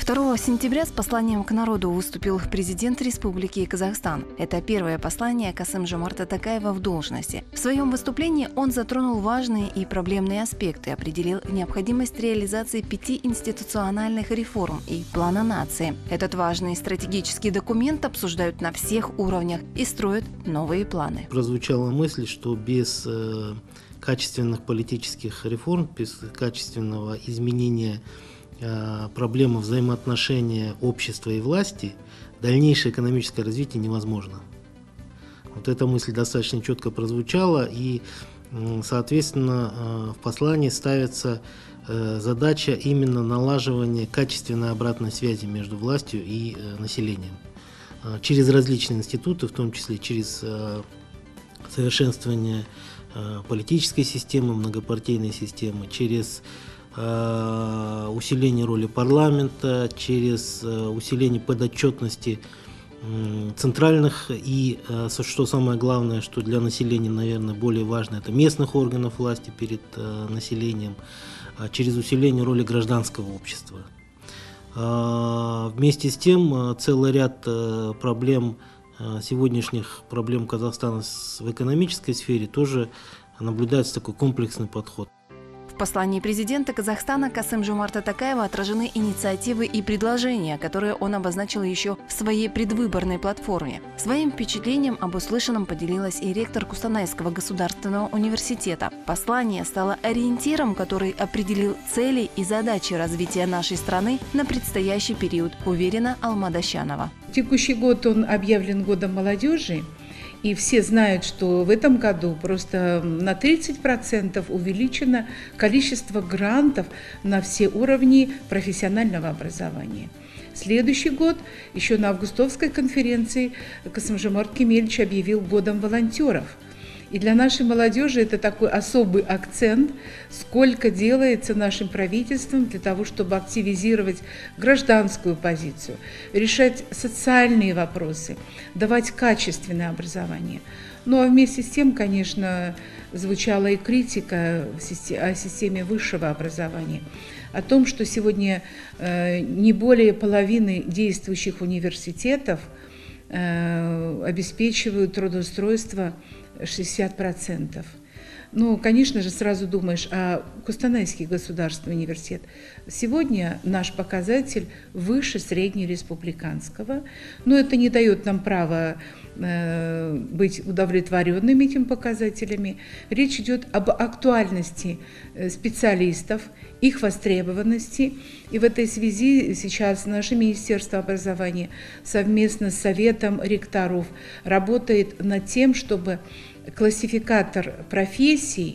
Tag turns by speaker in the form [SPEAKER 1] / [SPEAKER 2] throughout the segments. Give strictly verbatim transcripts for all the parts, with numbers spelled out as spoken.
[SPEAKER 1] второго сентября с посланием к народу выступил президент Республики Казахстан. Это первое послание Касым-Жомарта Токаева в должности. В своем выступлении он затронул важные и проблемные аспекты, определил необходимость реализации пяти институциональных реформ и плана нации. Этот важный стратегический документ обсуждают на всех уровнях и строят новые планы.
[SPEAKER 2] Прозвучала мысль, что без э, качественных политических реформ, без качественного изменения проблема взаимоотношения общества и власти, дальнейшее экономическое развитие невозможно. Вот эта мысль достаточно четко прозвучала, и, соответственно, в послании ставится задача именно налаживания качественной обратной связи между властью и населением. Через различные институты, в том числе через совершенствование политической системы, многопартийной системы, через усиление роли парламента, через усиление подотчетности центральных и, что самое главное, что для населения, наверное, более важно, это местных органов власти перед населением, через усиление роли гражданского общества. Вместе с тем, целый ряд проблем, сегодняшних проблем Казахстана в экономической сфере тоже наблюдается такой комплексный подход.
[SPEAKER 1] В послании президента Казахстана Касым-Жомарта Токаева отражены инициативы и предложения, которые он обозначил еще в своей предвыборной платформе. Своим впечатлением об услышанном поделилась и ректор Кустанайского государственного университета. Послание стало ориентиром, который определил цели и задачи развития нашей страны на предстоящий период, уверена Алмада Щанова.
[SPEAKER 3] Текущий год он объявлен годом молодежи. И все знают, что в этом году просто на тридцать процентов увеличено количество грантов на все уровни профессионального образования. Следующий год, еще на августовской конференции, Касым-Жомарт Кемелевич объявил годом волонтеров. И для нашей молодежи это такой особый акцент, сколько делается нашим правительством для того, чтобы активизировать гражданскую позицию, решать социальные вопросы, давать качественное образование. Ну а вместе с тем, конечно, звучала и критика о системе высшего образования, о том, что сегодня не более половины действующих университетов обеспечивают трудоустройство шестьдесят процентов. Ну, конечно же, сразу думаешь, а Кустанайский государственный университет. Сегодня наш показатель выше среднереспубликанского, но это не дает нам права э, быть удовлетворенными этими показателями. Речь идет об актуальности специалистов, их востребованности. И в этой связи сейчас наше Министерство образования совместно с Советом ректоров работает над тем, чтобы классификатор профессий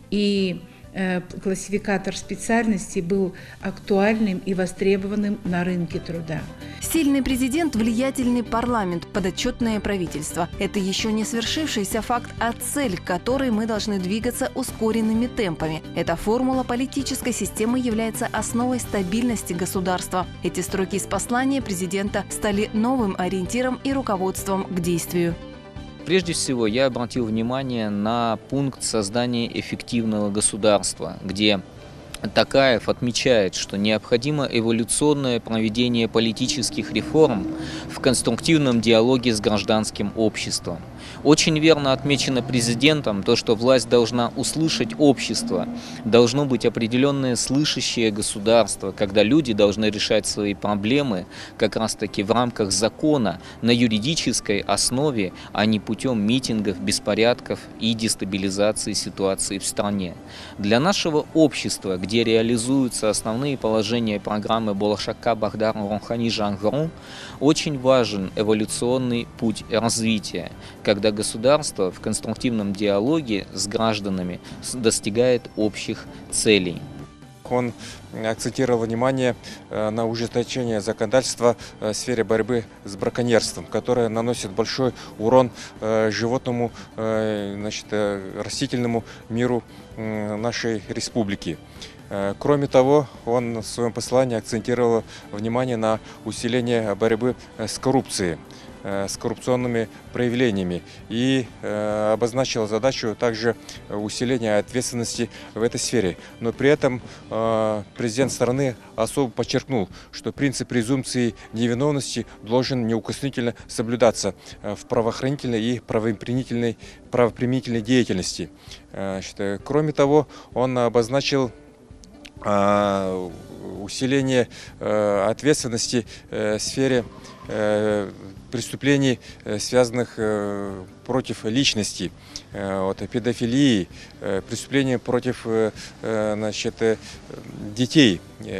[SPEAKER 3] и э, классификатор специальностей был актуальным и востребованным на рынке труда.
[SPEAKER 1] Сильный президент, влиятельный парламент, подотчетное правительство – это еще не свершившийся факт, а цель, к которой мы должны двигаться ускоренными темпами. Эта формула политической системы является основой стабильности государства. Эти строки из послания президента стали новым ориентиром и руководством к действию.
[SPEAKER 4] Прежде всего, я обратил внимание на пункт создания эффективного государства, где Токаев отмечает, что необходимо эволюционное проведение политических реформ в конструктивном диалоге с гражданским обществом. Очень верно отмечено президентом то, что власть должна услышать общество, должно быть определенное слышащее государство, когда люди должны решать свои проблемы как раз-таки в рамках закона на юридической основе, а не путем митингов, беспорядков и дестабилизации ситуации в стране. Для нашего общества, где реализуются основные положения программы Болашакка Бахдар Рухани Жаңғыру, очень важен эволюционный путь развития, когда государство в конструктивном диалоге с гражданами достигает общих целей.
[SPEAKER 5] Он акцентировал внимание на ужесточение законодательства в сфере борьбы с браконьерством, которое наносит большой урон животному, значит, растительному миру нашей республики. Кроме того, он в своем послании акцентировал внимание на усиление борьбы с коррупцией. с коррупционными проявлениями и обозначила задачу также усиления ответственности в этой сфере. Но при этом президент страны особо подчеркнул, что принцип презумпции невиновности должен неукоснительно соблюдаться в правоохранительной и правоприменительной, правоприменительной деятельности. Кроме того, он обозначил усиление ответственности в сфере преступлений, связанных против личности, вот, педофилии, преступления против, значит, детей,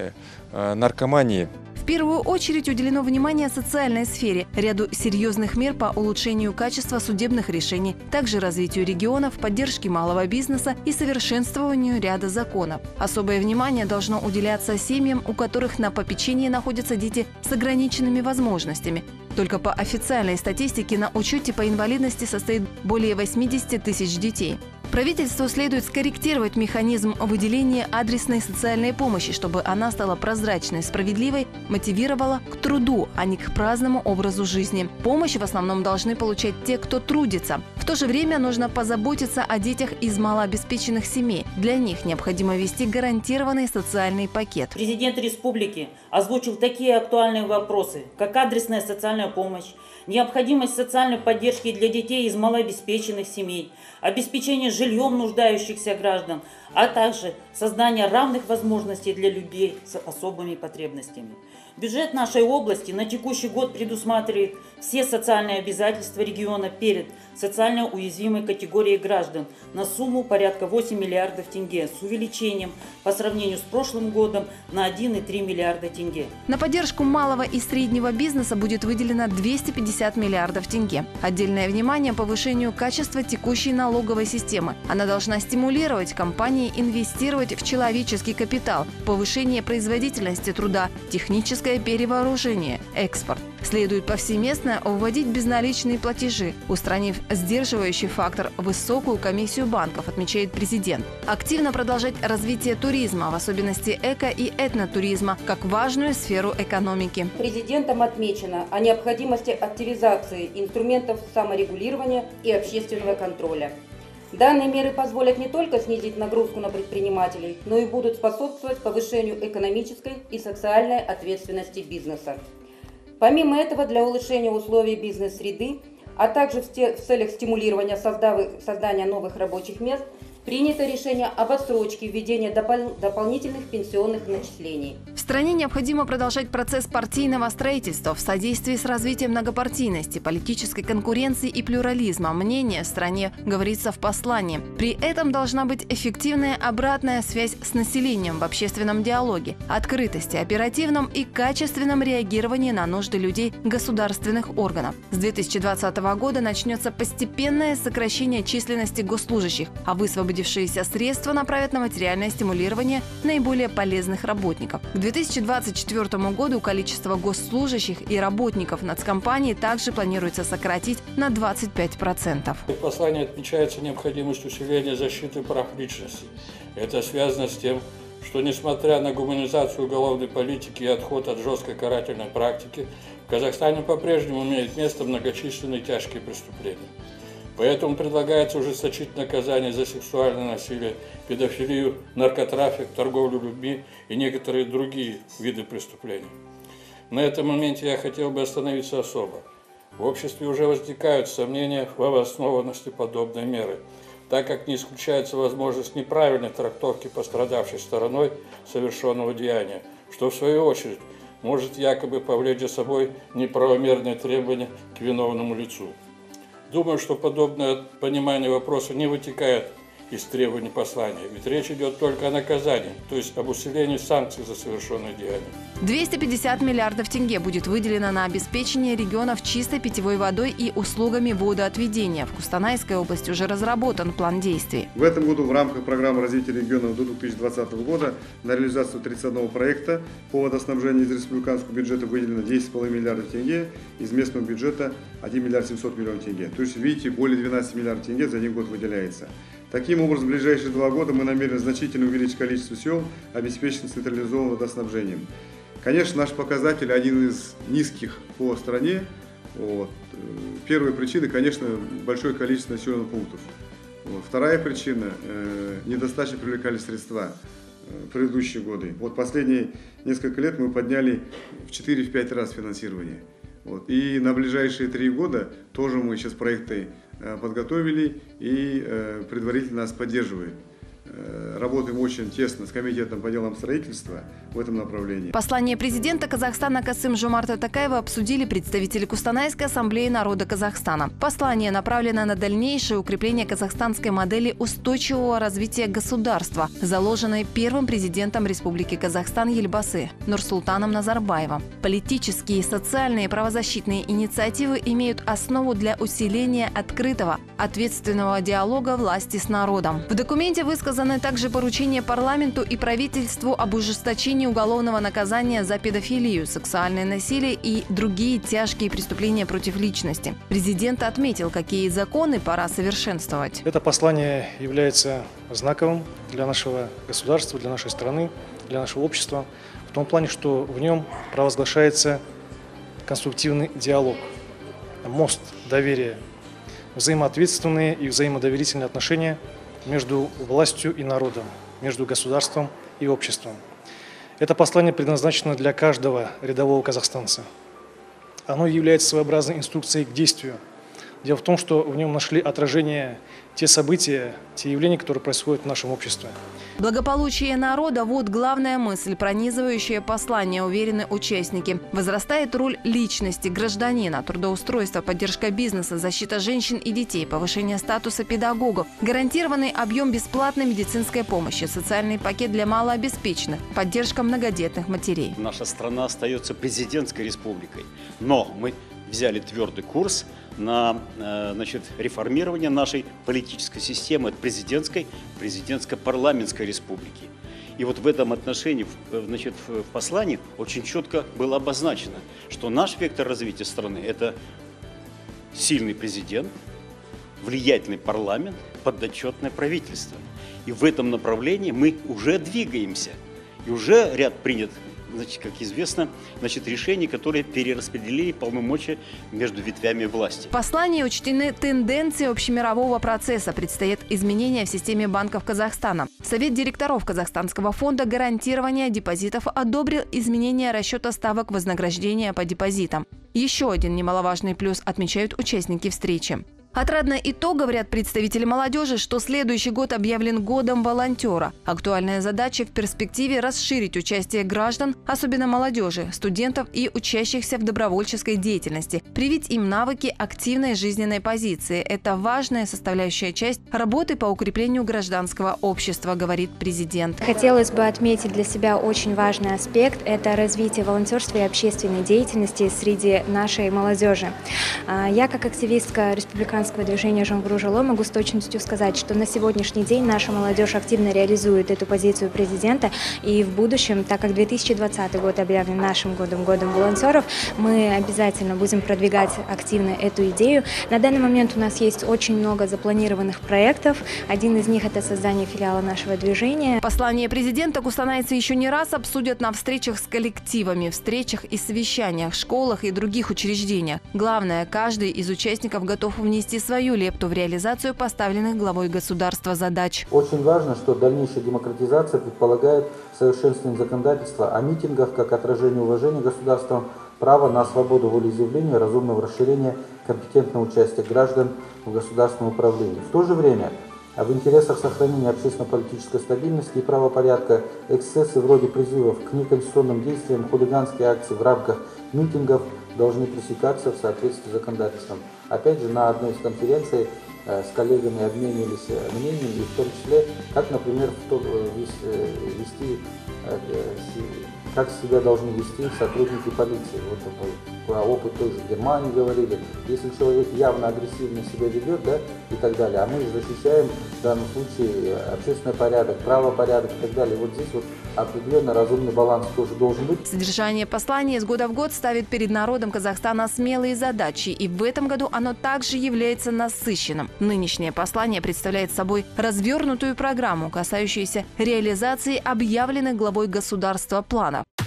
[SPEAKER 5] наркомании.
[SPEAKER 1] В первую очередь уделено внимание социальной сфере, ряду серьезных мер по улучшению качества судебных решений, также развитию регионов, поддержке малого бизнеса и совершенствованию ряда законов. Особое внимание должно уделяться семьям, у которых на попечении находятся дети с ограниченными возможностями. Только по официальной статистике на учете по инвалидности состоит более восьмидесяти тысяч детей. Правительству следует скорректировать механизм выделения адресной социальной помощи, чтобы она стала прозрачной, справедливой, мотивировала к труду, а не к праздному образу жизни. Помощь в основном должны получать те, кто трудится. В то же время нужно позаботиться о детях из малообеспеченных семей. Для них необходимо ввести гарантированный социальный пакет.
[SPEAKER 6] Президент республики озвучил такие актуальные вопросы, как адресная социальная помощь, необходимость социальной поддержки для детей из малообеспеченных семей, обеспечение жильем нуждающихся граждан, а также создание равных возможностей для людей с особыми потребностями. Бюджет нашей области на текущий год предусматривает все социальные обязательства региона перед социально уязвимой категорией граждан на сумму порядка восьми миллиардов тенге с увеличением по сравнению с прошлым годом на один и три миллиарда тенге.
[SPEAKER 1] На поддержку малого и среднего бизнеса будет выделено двести пятьдесят миллиардов тенге. Отдельное внимание повышению качества текущей налоговой системы. Она должна стимулировать компании инвестировать в человеческий капитал, повышение производительности труда, техническое перевооружение, экспорт. Следует повсеместно вводить безналичные платежи, устранив сдерживающий фактор высокую комиссию банков, отмечает президент. Активно продолжать развитие туризма, в особенности эко- и этнотуризма, как важную сферу экономики.
[SPEAKER 7] Президентом отмечено о необходимости активизации инструментов саморегулирования и общественного контроля. Данные меры позволят не только снизить нагрузку на предпринимателей, но и будут способствовать повышению экономической и социальной ответственности бизнеса. Помимо этого, для улучшения условий бизнес-среды, а также в целях стимулирования создания новых рабочих мест, принято решение об отсрочке введения допол- дополнительных пенсионных начислений.
[SPEAKER 1] В стране необходимо продолжать процесс партийного строительства в содействии с развитием многопартийности, политической конкуренции и плюрализма. Мнение в стране говорится в послании. При этом должна быть эффективная обратная связь с населением в общественном диалоге, открытости, оперативном и качественном реагировании на нужды людей государственных органов. С две тысячи двадцатого года начнется постепенное сокращение численности госслужащих, а высвобождение Высвободившиеся средства направят на материальное стимулирование наиболее полезных работников. К две тысячи двадцать четвёртому году количество госслужащих и работников нацкомпании также планируется сократить на двадцать пять процентов.
[SPEAKER 8] В послании отмечается необходимость усиления защиты прав личности. Это связано с тем, что несмотря на гуманизацию уголовной политики и отход от жесткой карательной практики, в Казахстане по-прежнему имеют место многочисленные тяжкие преступления. Поэтому предлагается ужесточить наказание за сексуальное насилие, педофилию, наркотрафик, торговлю людьми и некоторые другие виды преступлений. На этом моменте я хотел бы остановиться особо. В обществе уже возникают сомнения в обоснованности подобной меры, так как не исключается возможность неправильной трактовки пострадавшей стороной совершенного деяния, что в свою очередь может якобы повлечь за собой неправомерные требования к виновному лицу. Думаю, что подобное понимание вопроса не вытекает из требований послания, ведь речь идет только о наказании, то есть об усилении санкций за совершенное деяние.
[SPEAKER 1] двести пятьдесят миллиардов тенге будет выделено на обеспечение регионов чистой питьевой водой и услугами водоотведения. В Кустанайской области уже разработан план действий.
[SPEAKER 9] В этом году в рамках программы развития регионов до две тысячи двадцатого года на реализацию тридцати одного проекта по водоснабжению из республиканского бюджета выделено десять целых пять десятых миллиардов тенге, из местного бюджета один миллиард семьсот миллионов тенге. То есть, видите, более двенадцати миллиардов тенге за один год выделяется. Таким образом, в ближайшие два года мы намерены значительно увеличить количество сел, обеспеченных централизованным водоснабжением. Конечно, наш показатель один из низких по стране, Вот. Первая причина, конечно, большое количество населенных пунктов. Вот. Вторая причина э, – недостаточно привлекали средства э, в предыдущие годы. Вот последние несколько лет мы подняли в четыре-пять раз финансирование. Вот. И на ближайшие три года тоже мы сейчас проекты э, подготовили и э, предварительно нас поддерживают. Работаем очень тесно с комитетом по делам строительства в этом направлении.
[SPEAKER 1] Послание президента Казахстана Касым-Жомарта Токаева обсудили представители Кустанайской ассамблеи народа Казахстана. Послание направлено на дальнейшее укрепление казахстанской модели устойчивого развития государства, заложенной первым президентом Республики Казахстан Ельбасы Нурсултаном Назарбаевым. Политические и социальные правозащитные инициативы имеют основу для усиления открытого, ответственного диалога власти с народом. В документе высказаны также поручения парламенту и правительству об ужесточении уголовного наказания за педофилию, сексуальное насилие и другие тяжкие преступления против личности. Президент отметил, какие законы пора совершенствовать.
[SPEAKER 10] Это послание является знаковым для нашего государства, для нашей страны, для нашего общества, в том плане, что в нем провозглашается конструктивный диалог, мост доверия, взаимоответственные и взаимодоверительные отношения между властью и народом, между государством и обществом. Это послание предназначено для каждого рядового казахстанца. Оно является своеобразной инструкцией к действию. Дело в том, что в нем нашли отражение те события, те явления, которые происходят в нашем обществе.
[SPEAKER 1] Благополучие народа – вот главная мысль, пронизывающая послание, уверены участники. Возрастает роль личности, гражданина, трудоустройство, поддержка бизнеса, защита женщин и детей, повышение статуса педагогов, гарантированный объем бесплатной медицинской помощи, социальный пакет для малообеспеченных, поддержка многодетных матерей.
[SPEAKER 11] Наша страна остается президентской республикой, но мы взяли твердый курс на значит, реформирование нашей политической системы от президентской к президентско-парламентской республики. И вот в этом отношении, значит, в послании очень четко было обозначено, что наш вектор развития страны – это сильный президент, влиятельный парламент, подотчетное правительство. И в этом направлении мы уже двигаемся. И уже ряд принят, значит, как известно, значит, решений, которые перераспределили полномочия между ветвями власти.
[SPEAKER 1] В послании учтены тенденции общемирового процесса. Предстоят изменения в системе банков Казахстана. Совет директоров Казахстанского фонда гарантирования депозитов одобрил изменения расчета ставок вознаграждения по депозитам. Еще один немаловажный плюс отмечают участники встречи. Отрадно и то, говорят представители молодежи, что следующий год объявлен годом волонтера. Актуальная задача в перспективе расширить участие граждан, особенно молодежи, студентов и учащихся в добровольческой деятельности, привить им навыки активной жизненной позиции. Это важная составляющая часть работы по укреплению гражданского общества, говорит президент.
[SPEAKER 12] Хотелось бы отметить для себя очень важный аспект – это развитие волонтерства и общественной деятельности среди нашей молодежи. Я, как активистка республиканского движения «Жонгру жило», могу с точностью сказать, что на сегодняшний день наша молодежь активно реализует эту позицию президента. И в будущем, так как две тысячи двадцатый год объявлен нашим годом, годом волонтеров, мы обязательно будем продвигать активно эту идею. На данный момент у нас есть очень много запланированных проектов. Один из них – это создание филиала нашего движения.
[SPEAKER 1] Послание президента кустанайцы еще не раз обсудят на встречах с коллективами, встречах и совещаниях, школах и других учреждениях. Главное, каждый из участников готов внести свою лепту в реализацию поставленных главой государства задач.
[SPEAKER 13] Очень важно, что дальнейшая демократизация предполагает совершенствование законодательства о митингах как отражение уважения государством, права на свободу волеизъявления, разумного расширения компетентного участия граждан в государственном управлении. В то же время в интересах сохранения общественно-политической стабильности и правопорядка эксцессы вроде призывов к неконституционным действиям, хулиганские акции в рамках митингов должны пресекаться в соответствии с законодательством. Опять же, на одной из конференций э, с коллегами обменивались мнениями, и в том числе, как, например, вести, э, как себя должны вести сотрудники полиции. Вот про опыт той же Германии говорили. Если человек явно агрессивно себя ведет, да, и так далее, а мы защищаем в данном случае общественный порядок, правопорядок и так далее. Вот здесь вот определенно разумный баланс тоже должен быть.
[SPEAKER 1] Содержание послания из года в год ставит перед народом Казахстана смелые задачи, и в этом году оно также является насыщенным. Нынешнее послание представляет собой развернутую программу, касающуюся реализации объявленных главой государства планов.